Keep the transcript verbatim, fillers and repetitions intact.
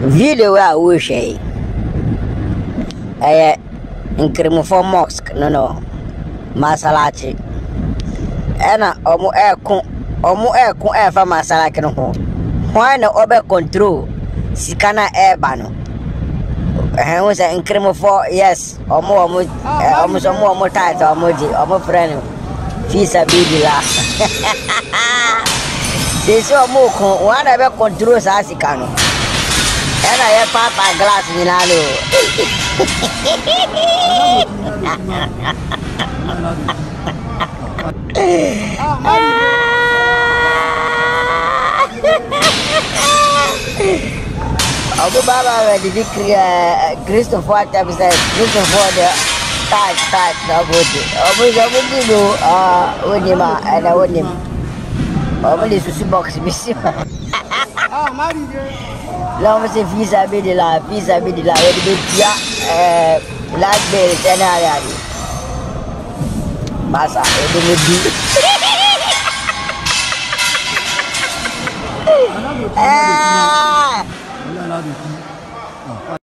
Video where we say, eh, in for mosque, no, no, Masalachi, Anna, omo air con, omo air con air for Masalaki no home. Why no over control, Sikana air bano. I was an increment for yes, or more, almost more, more tight, or more, or more friend. FeeSabelillah. They saw more one ever controls Asikano. And I have papa glass in Alo. Abu Baba, the decree, Christopher, Christopher, the tithe, tithe, no good. Abu Zabudu, ah, Udima, and I would him. Abu Susi box, Miss. Ah, Marie. Long as if FeeSabelillah, FeeSabelillah, with the big blackberry, and I Masa, it would be. Ah!